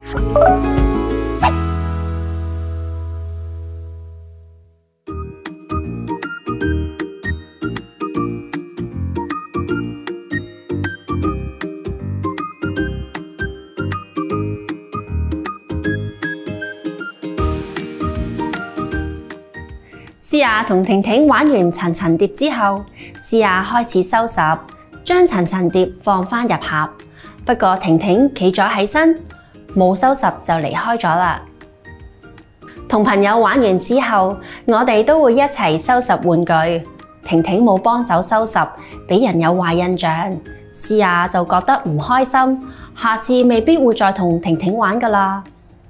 詩雅同婷婷玩完層層疊之後，詩雅開始收拾，將層層疊放返入盒。不過婷婷企咗起身，冇收拾就離開咗啦。同朋友玩完之後，我哋都會一齊收拾玩具。婷婷冇幫手收拾，俾人有壞印象。詩雅就覺得唔開心，下次未必會再同婷婷玩㗎啦。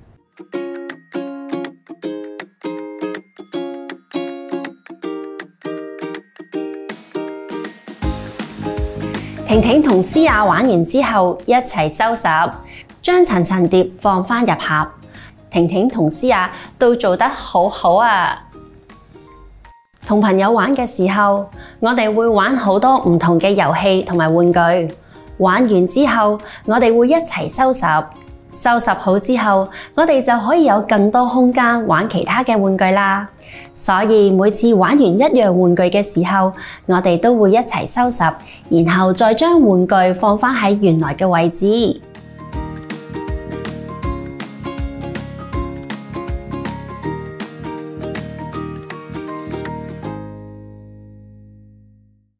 婷婷同詩雅玩完之後，一齊收拾，將層層疊放返入盒。婷婷同詩雅都做得好好啊！同朋友玩嘅時候，我哋會玩好多唔同嘅遊戲同埋玩具。玩完之後，我哋會一齊收拾。收拾好之後，我哋就可以有更多空間玩其他嘅玩具啦。所以每次玩完一樣玩具嘅時候，我哋都會一齊收拾，然後再將玩具放返喺原來嘅位置。